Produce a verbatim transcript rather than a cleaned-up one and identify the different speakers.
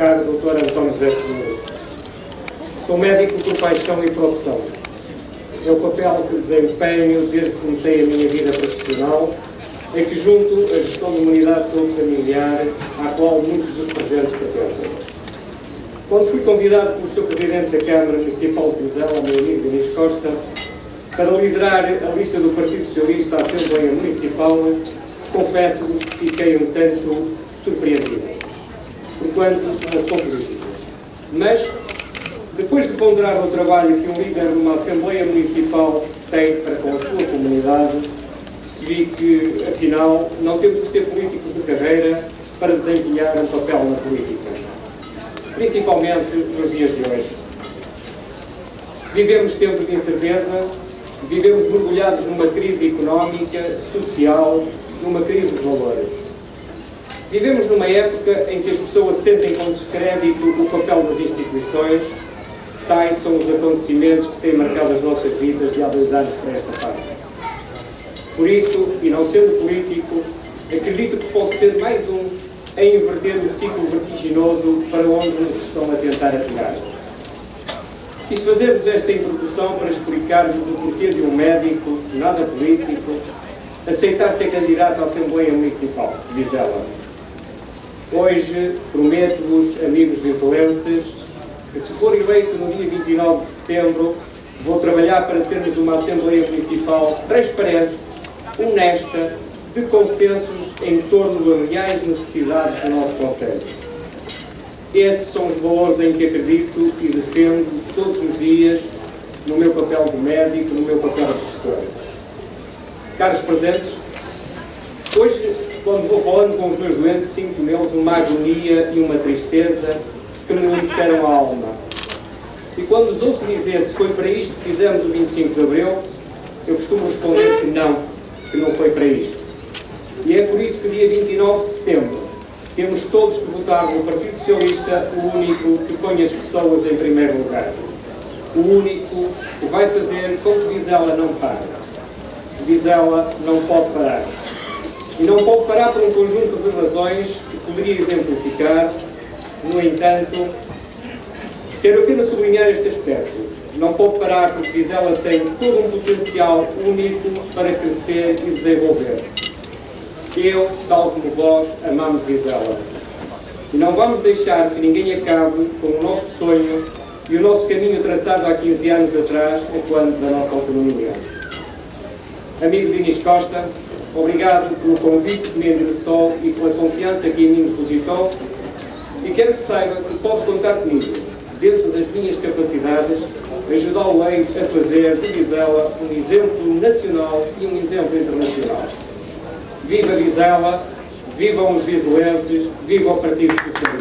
Speaker 1: caro doutor António José Seguro. Sou médico por paixão e por opção. É o papel que desempenho desde que comecei a minha vida profissional, em que junto a gestão de uma unidade de saúde familiar, à qual muitos dos presentes pertencem. Quando fui convidado pelo seu Presidente da Câmara Municipal de Vizela, meu amigo Dinis Costa, para liderar a lista do Partido Socialista à Assembleia Municipal, confesso-vos que fiquei um tanto surpreendido, porquanto não sou político. Mas, depois de ponderar o trabalho que um líder de uma Assembleia Municipal tem para com a sua comunidade, percebi que, afinal, não temos que ser políticos de carreira para desempenhar um papel na política, principalmente nos dias de hoje. Vivemos tempos de incerteza, vivemos mergulhados numa crise económica, social, numa crise de valores. Vivemos numa época em que as pessoas sentem com descrédito o papel das instituições. Tais são os acontecimentos que têm marcado as nossas vidas de há dois anos para esta parte. Por isso, e não sendo político, acredito que posso ser mais um a inverter o ciclo vertiginoso para onde nos estão a tentar atirar. Quis fazer-vos esta introdução para explicar-vos o porquê de um médico, nada político, aceitar ser candidato à Assembleia Municipal de Vizela. Hoje, prometo-vos, amigos vizelenses, que se for eleito no dia vinte e nove de setembro, vou trabalhar para termos uma Assembleia Municipal transparente, honesta, de consensos em torno das reais necessidades do nosso concelho. Esses são os valores em que acredito e defendo todos os dias no meu papel de médico, no meu papel de gestor. Caros presentes, hoje, quando vou falando com os meus doentes, sinto neles uma agonia e uma tristeza que me disseram a alma. E quando os ouço dizer se foi para isto que fizemos o vinte e cinco de Abril, eu costumo responder que não, que não foi para isto. E é por isso que dia vinte e nove de setembro temos todos que votar no Partido Socialista, o único que põe as pessoas em primeiro lugar. O único que vai fazer com que Vizela não pare. Vizela não pode parar. E não pode parar por um conjunto de razões que poderia exemplificar. No entanto, quero apenas sublinhar este aspecto. Não pode parar porque Vizela tem todo um potencial único para crescer e desenvolver-se. Eu, tal como vós, amamos Vizela. E não vamos deixar que ninguém acabe com o nosso sonho e o nosso caminho traçado há quinze anos atrás, enquanto da nossa autonomia. Amigo Dinis Costa, obrigado pelo convite que me endereçou e pela confiança que em mim depositou. E quero que saiba que pode contar comigo, dentro das minhas capacidades, ajudá-lo-ei a fazer de Vizela um exemplo nacional e um exemplo internacional. Viva Vizela, vivam os vizelenses, viva o Partido Socialista!